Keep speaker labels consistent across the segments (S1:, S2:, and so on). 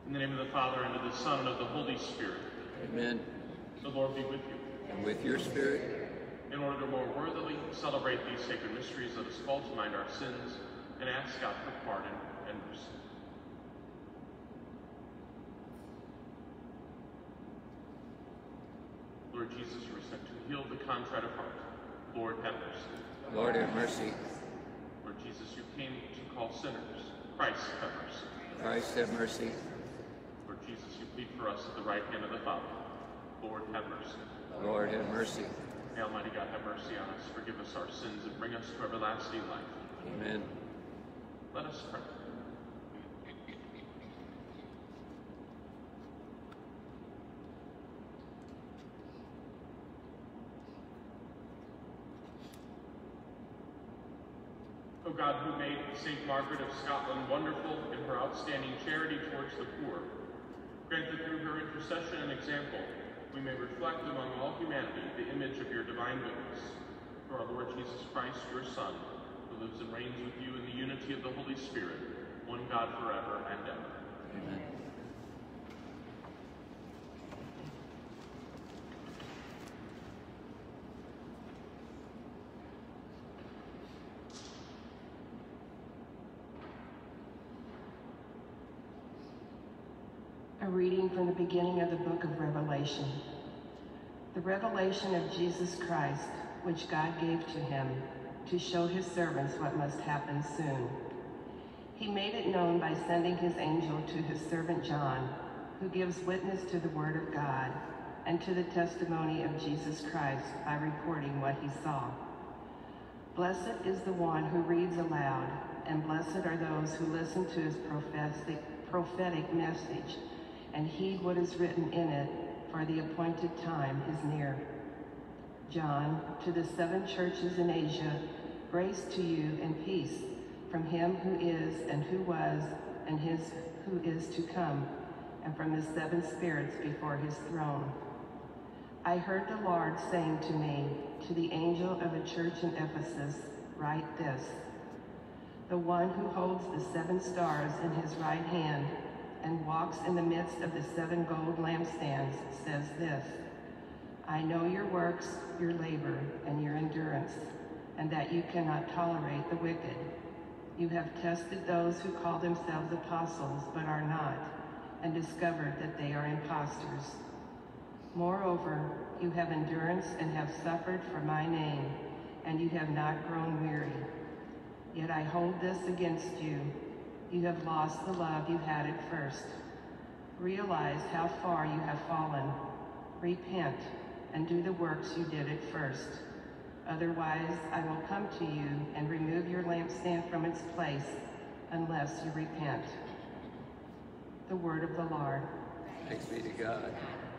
S1: In the name of the Father, and of the Son, and of the Holy Spirit.
S2: Amen.
S1: The Lord be with you.
S2: And with your spirit.
S1: In order to more worthily celebrate these sacred mysteries, let us call to mind our sins and ask God for pardon and mercy. Lord Jesus, you were sent to heal the contrite of heart. Lord, have mercy.
S2: Lord, have mercy.
S1: Lord Jesus, you came to call sinners. Christ, have mercy.
S2: Christ, have mercy.
S1: Lord Jesus, you plead for us at the right hand of the Father. Lord, have mercy.
S2: Lord, have mercy.
S1: May Almighty God have mercy on us, forgive us our sins, and bring us to everlasting life.
S2: Amen.
S1: Let us pray. O God, who made St. Margaret of Scotland wonderful in her outstanding charity towards the poor, grant that through her intercession and example, we may reflect among all humanity the image of your divine goodness. Through our Lord Jesus Christ, your Son, who lives and reigns with you in the unity of the Holy Spirit, one God forever and ever.
S2: Amen.
S3: A reading from the beginning of the book of Revelation. The revelation of Jesus Christ, which God gave to him, to show his servants what must happen soon. He made it known by sending his angel to his servant John, who gives witness to the word of God and to the testimony of Jesus Christ by reporting what he saw. Blessed is the one who reads aloud, and blessed are those who listen to his prophetic message and heed what is written in it, for the appointed time is near. John, to the 7 churches in Asia, grace to you and peace from him who is and who was and his who is to come, and from the 7 spirits before his throne. I heard the Lord saying to me, to the angel of a church in Ephesus, write this: the one who holds the 7 stars in his right hand and walks in the midst of the 7 gold lampstands says this: I know your works, your labor, and your endurance, and that you cannot tolerate the wicked. You have tested those who call themselves apostles but are not, and discovered that they are impostors. Moreover, you have endurance and have suffered for my name, and you have not grown weary. Yet I hold this against you: you have lost the love you had at first. Realize how far you have fallen. Repent and do the works you did at first. Otherwise, I will come to you and remove your lampstand from its place unless you repent. The word of the Lord.
S2: Thanks be to God.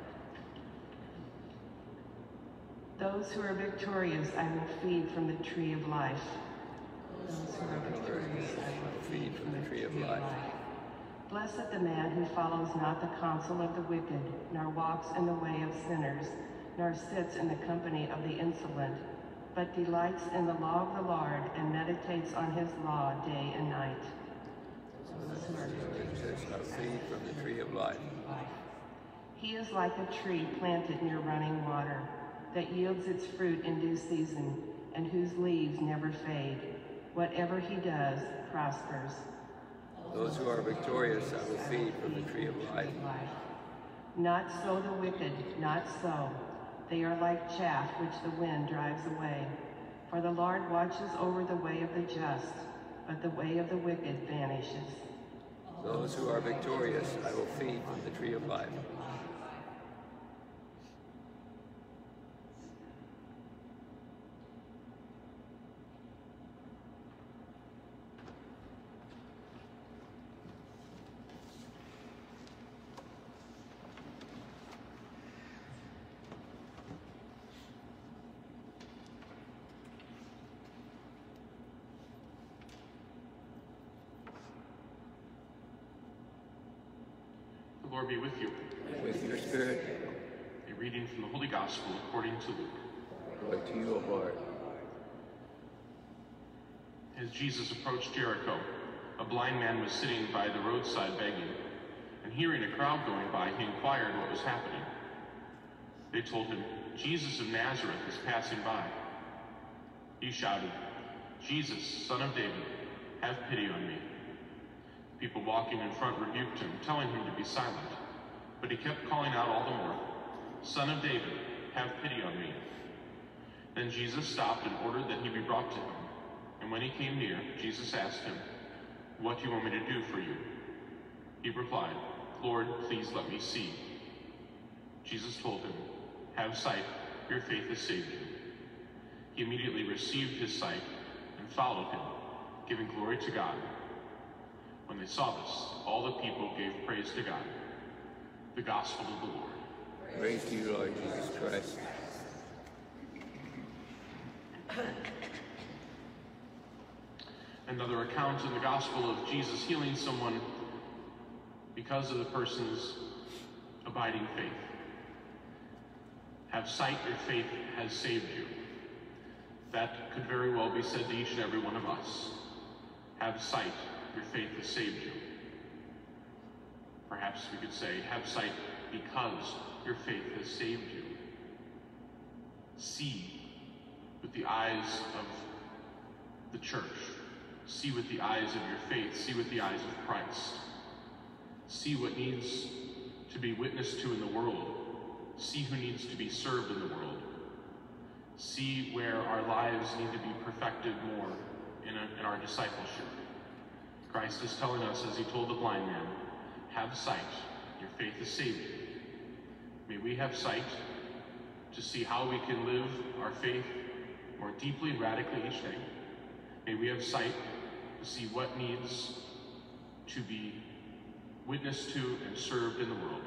S3: Those who are victorious I will feed from the tree of life. Those who are victorious I will feed from the tree of life. Blessed the man who follows not the counsel of the wicked, nor walks in the way of sinners, nor sits in the company of the insolent, but delights in the law of the Lord and meditates on his law day and night.
S2: Those who are victorious I will feed from the tree of life.
S3: He is like a tree planted near running water, that yields its fruit in due season, and whose leaves never fade. Whatever he does prospers.
S2: Those who are victorious I will feed from the tree of life.
S3: Not so the wicked, not so. They are like chaff which the wind drives away. For the Lord watches over the way of the just, but the way of the wicked vanishes.
S2: Those who are victorious I will feed from the tree of life.
S1: The Lord be with you.
S2: With your spirit.
S1: A reading from the Holy Gospel according to Luke.
S2: Glory to you, O Lord.
S1: As Jesus approached Jericho, a blind man was sitting by the roadside begging, and hearing a crowd going by, he inquired what was happening. They told him, "Jesus of Nazareth is passing by." He shouted, "Jesus, Son of David, have pity on me." People walking in front rebuked him, telling him to be silent. But he kept calling out all the more, "Son of David, have pity on me." Then Jesus stopped and ordered that he be brought to him. And when he came near, Jesus asked him, "What do you want me to do for you?" He replied, "Lord, please let me see." Jesus told him, "Have sight, your faith has saved you." He immediately received his sight and followed him, giving glory to God. When they saw this, all the people gave praise to God. The Gospel of the Lord.
S2: Praise to you, Lord Jesus Christ.
S1: Another account in the Gospel of Jesus healing someone because of the person's abiding faith. Have sight, your faith has saved you. That could very well be said to each and every one of us. Have sight, your faith has saved you. Perhaps we could say, have sight because your faith has saved you. See with the eyes of the church. See with the eyes of your faith. See with the eyes of Christ. See what needs to be witnessed to in the world. See who needs to be served in the world. See where our lives need to be perfected more in our discipleship. Christ is telling us, as he told the blind man, have sight, your faith has saved you. May we have sight to see how we can live our faith more deeply and radically each day. May we have sight to see what needs to be witnessed to and served in the world.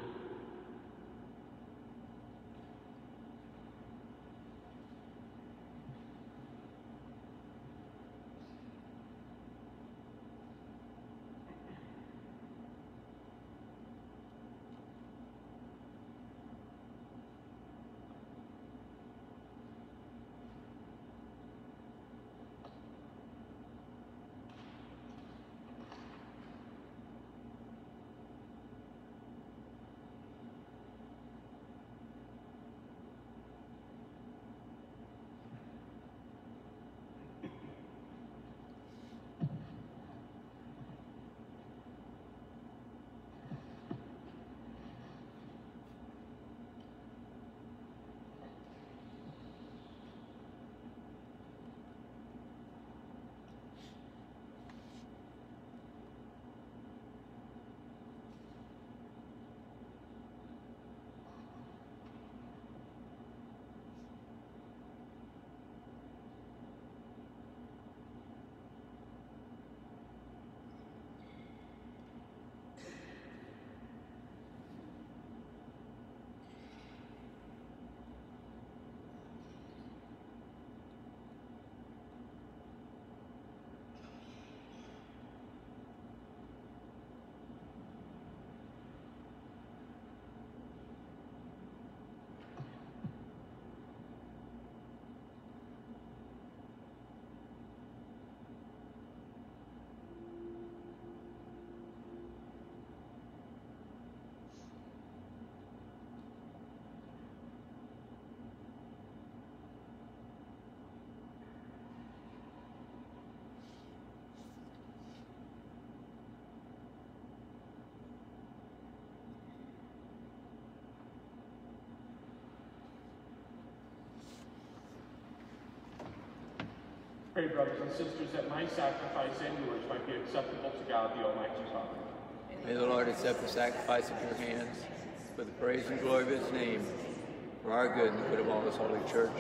S1: Pray, brothers and sisters, that my sacrifice and yours might be acceptable to God, the Almighty Father.
S2: May the Lord accept the sacrifice of your hands for the praise and glory of his name, for our good and the good of all his holy church.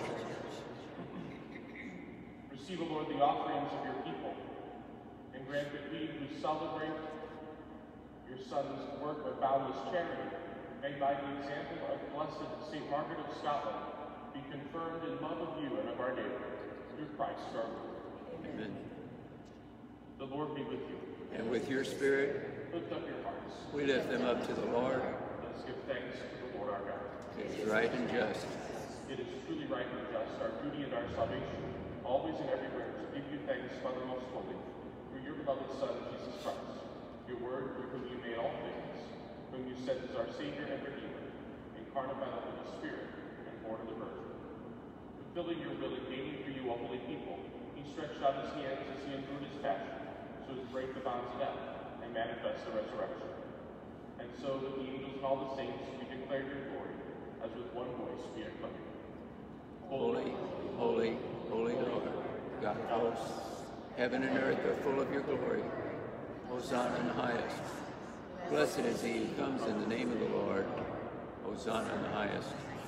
S1: Receive, O Lord, the offerings of your people, and grant that we who celebrate your Son's work of boundless charity may, by the example of Blessed St. Margaret of Scotland, be confirmed in love of you and of our neighbor, through Christ our Lord.
S2: Amen.
S1: The Lord be with you.
S2: And with your spirit,
S1: Lift up your hearts.
S2: we lift them up to the Lord.
S1: Let us give thanks to the Lord our God.
S2: It is right and just.
S1: It is truly right and just, our duty and our salvation, always and everywhere, to give you thanks, Mother most holy, through your beloved Son, Jesus Christ, your word, through whom you made all things, whom you sent as our Savior and Redeemer, incarnate by the Holy Spirit and born of the Virgin. Fulfilling your will and gaining for you a holy people, he stretched out his hands as he endured his passion, so as to break the bonds of death and manifest the resurrection. And so with the angels and all the saints we declare your glory, as with one voice we acclaim.
S2: Holy, holy, holy Lord, God of hosts, heaven and earth are full of your glory. Hosanna in the highest. Blessed is he who comes in the name of the Lord. Hosanna in the highest.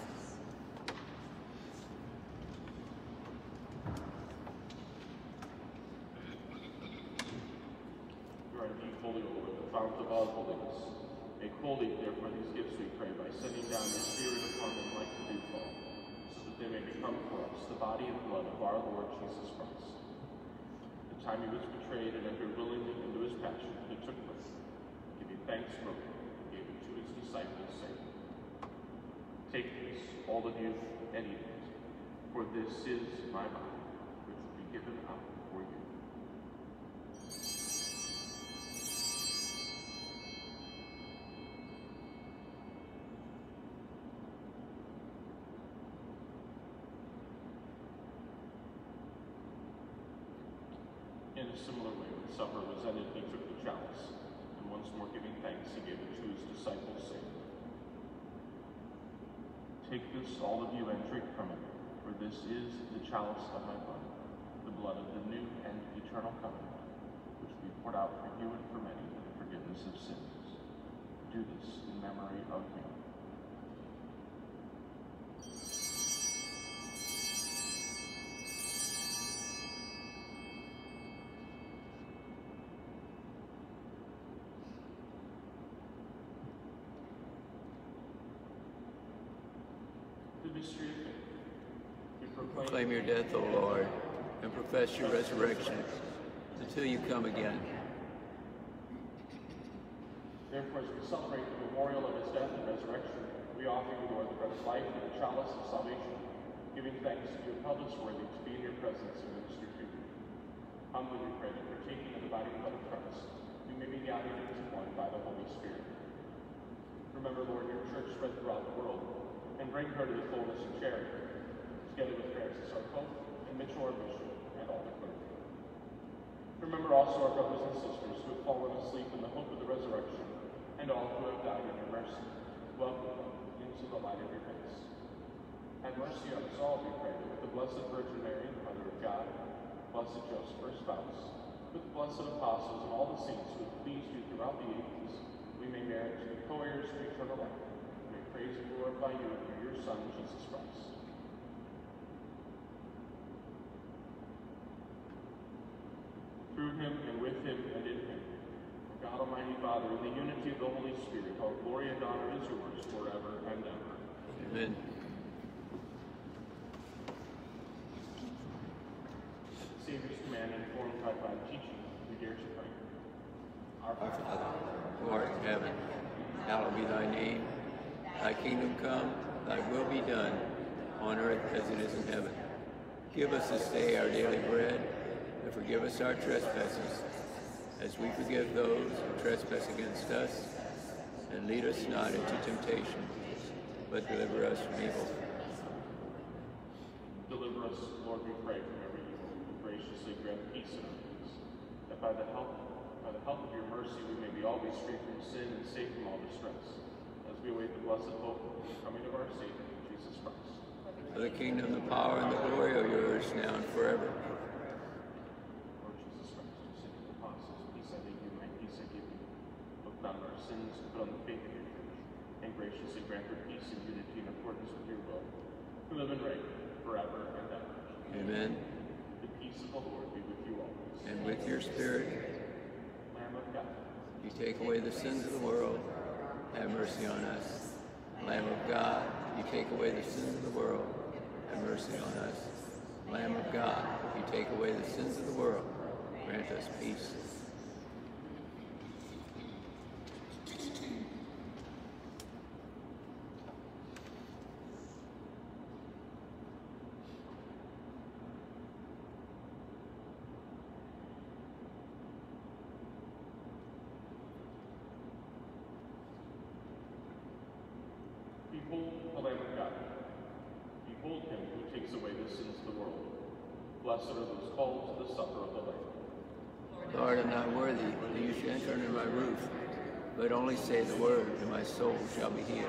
S1: You are indeed holy, O Lord, the fount of all holiness. Make holy, therefore, these gifts, we pray, by sending down your Spirit upon them like the dewfall, so that they may become for us the body and blood of our Lord Jesus Christ. The time he was betrayed and entered willingly into his passion, he took bread, giving thanks broken, and gave it to his disciples, saying, Take this, all of you, and eat it, for this is my body, which will be given up for you. In a similar way, when supper was ended, he took the chalice, and once more giving thanks, he gave it to his disciples, saying, Take this, all of you, and drink from it, for this is the chalice of my blood, the blood of the new and eternal covenant, which will be poured out for you and for many for the forgiveness of sins. Do this in memory of me. The mystery of faith. We
S2: Proclaim your death, O Lord, and profess your resurrection until you come again.
S1: Therefore, as we celebrate the memorial of his death and resurrection, we offer you, Lord, the bread of life and the chalice of salvation, giving thanks that you have held us worthy to be in your presence and minister to you. Humbly we pray that partaking of the body and blood of Christ, we may be gathered into one by the Holy Spirit. Remember, Lord, your church spread throughout the world, and bring her to the fullness of charity, together with Francis our Pope, and Mitchell our Bishop, and all the clergy. Remember also our brothers and sisters who have fallen asleep in the hope of the resurrection, and all who have died in your mercy. Welcome them into the light of your face. Have mercy on us all, we pray, that with the Blessed Virgin Mary, the Mother of God, Blessed Joseph, her spouse, with the blessed apostles and all the saints who have pleased you throughout the ages, we may merit to be co-heirs to eternal life. We may praise and glorify you through your Son, Jesus Christ. Through him, and with him, and in him, God Almighty Father, in the unity of the Holy Spirit, all glory and honor is yours forever and ever.
S2: Amen.
S1: The Savior's command, informed by divine teaching, we dare to pray. Our
S2: Our
S1: Father,
S2: Father, who art in heaven, hallowed be thy name. Thy kingdom come, thy will be done, on earth as it is in heaven. Give us this day our daily bread, and forgive us our trespasses, as we forgive those who trespass against us. And lead us not into temptation, but deliver us from evil.
S1: deliver us, Lord, we pray, from every evil, and graciously grant peace in our midst, that by the help of your mercy we may be always free from sin and safe from all distress, as we await the blessed hope of the coming of our Savior, Jesus Christ.
S2: For the kingdom, the power, and the glory are yours, now and forever.
S1: Lord Jesus Christ, who said to the apostles, Peace I leave you, my peace I give you. Look not on our sins, but on the faith of your church, and graciously grant her peace and unity in accordance with your will, who live and reign forever and ever.
S2: Amen.
S1: The peace of the Lord be with you always.
S2: And with your spirit,
S1: Lamb of God,
S2: you take away the sins of the world. Have mercy on us. Lamb of God, you take away the sins of the world. Have mercy on us. Lamb of God, you take away the sins of the world. Grant us peace.
S1: Behold the Lamb of God. Behold him who takes away the sins of the world. Blessed are those called to the supper of the Lamb.
S2: Lord, I'm not worthy that you should enter under my roof, but only say the word, and my soul shall be healed.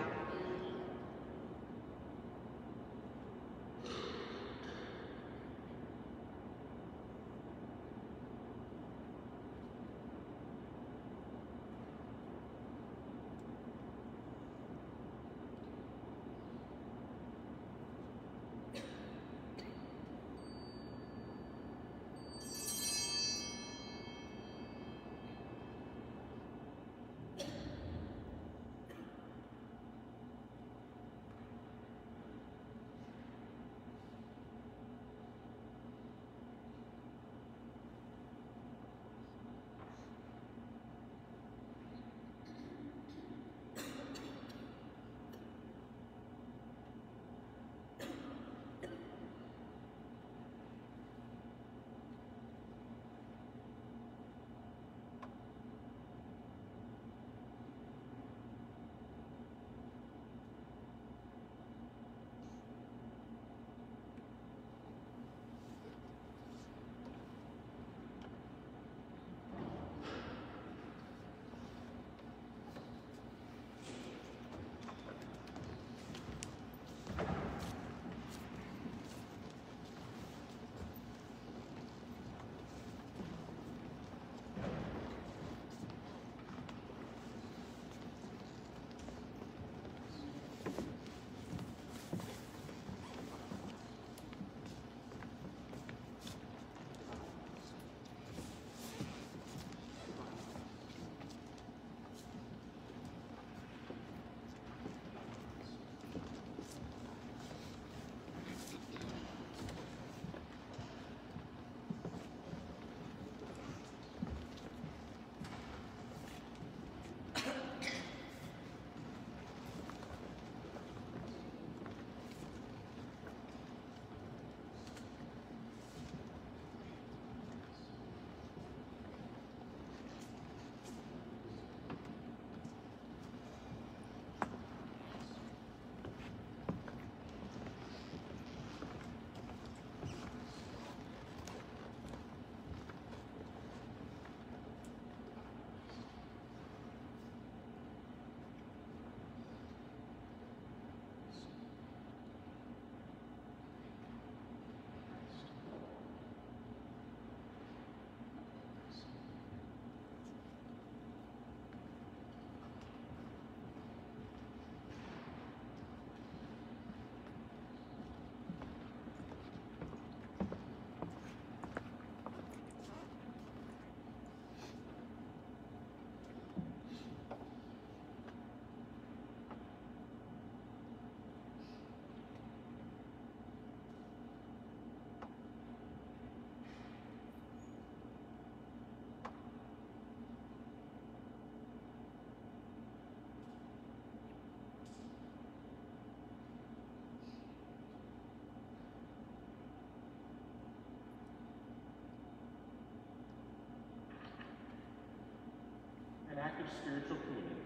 S1: An act of spiritual communion.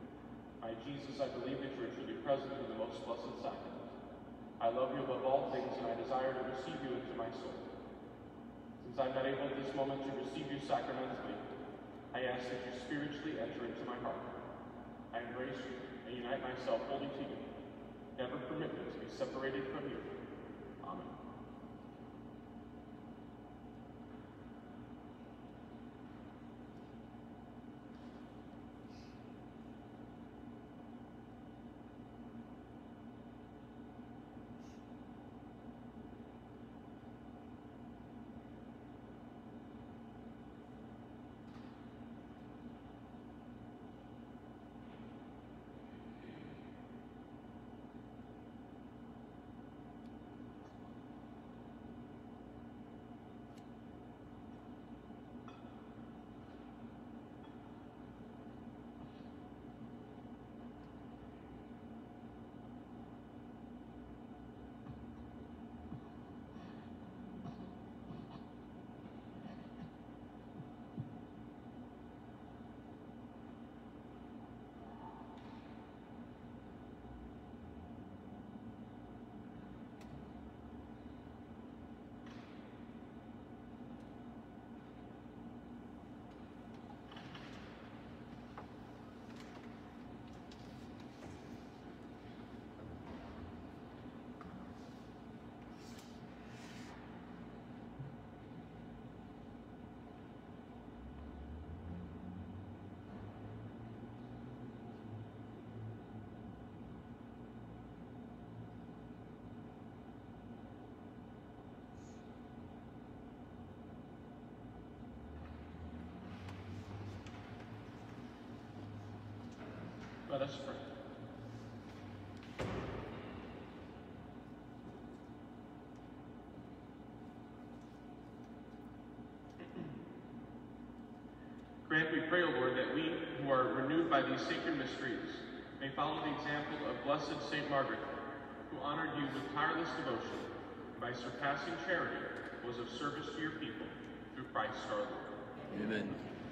S1: My Jesus, I believe that you are truly present in the most blessed sacrament. I love you above all things, and I desire to receive you into my soul. Since I'm not able at this moment to receive you sacramentally, I ask that you spiritually enter into my heart. I embrace you and unite myself wholly to you. Never permit me to be separated from you. Amen. Let us pray. Grant, we pray, O Lord, that we who are renewed by these sacred mysteries may follow the example of Blessed Saint Margaret, who honored you with tireless devotion, and by surpassing charity was of service to your people, through Christ our Lord.
S2: Amen.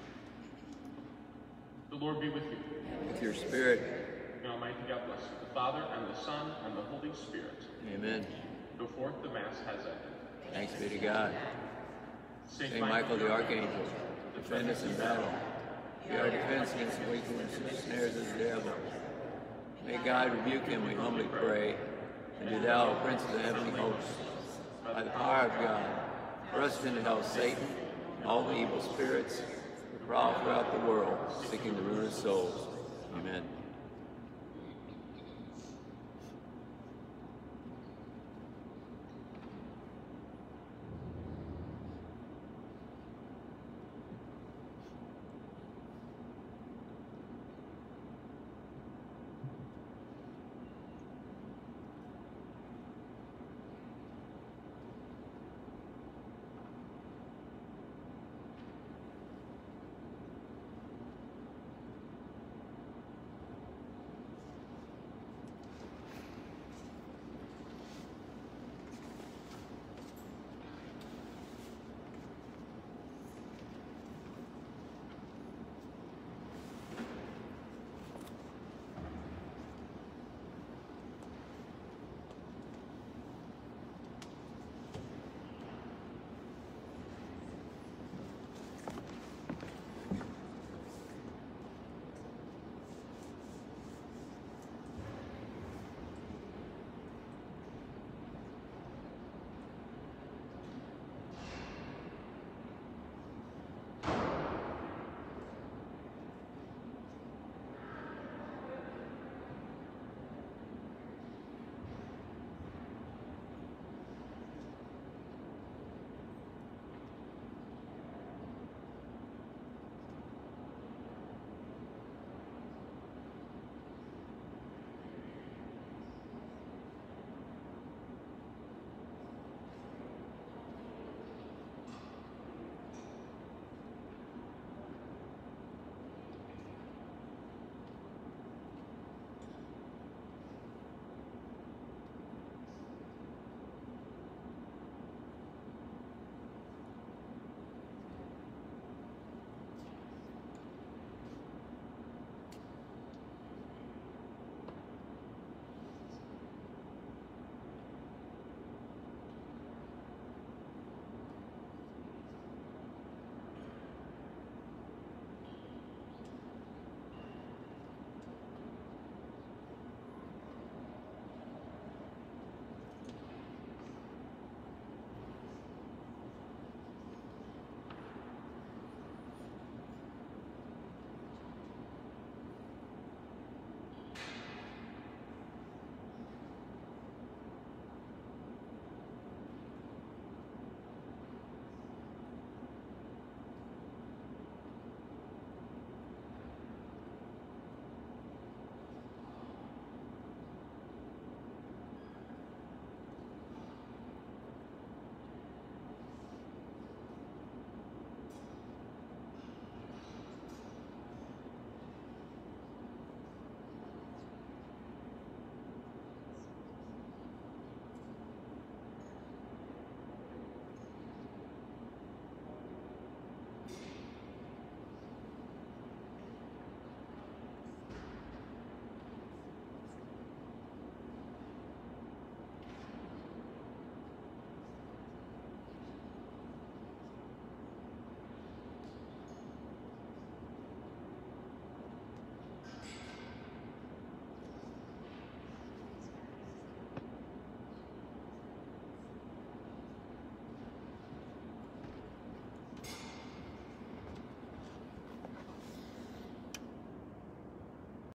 S1: The Lord be with you.
S2: With your spirit.
S1: May Almighty God bless you, the Father, and the Son, and the Holy Spirit.
S2: Amen.
S1: Go forth, the Mass has ended.
S2: Thanks be to God. Saint Michael the Archangel, defend us in battle. Be our defense against the wickedness and snares of the devil. May God rebuke him, we humbly pray. And do thou, Prince of the heavenly hosts, by the power of God, thrust into hell Satan and all the evil spirits who prowl throughout the world, seeking the ruin of souls. Amen.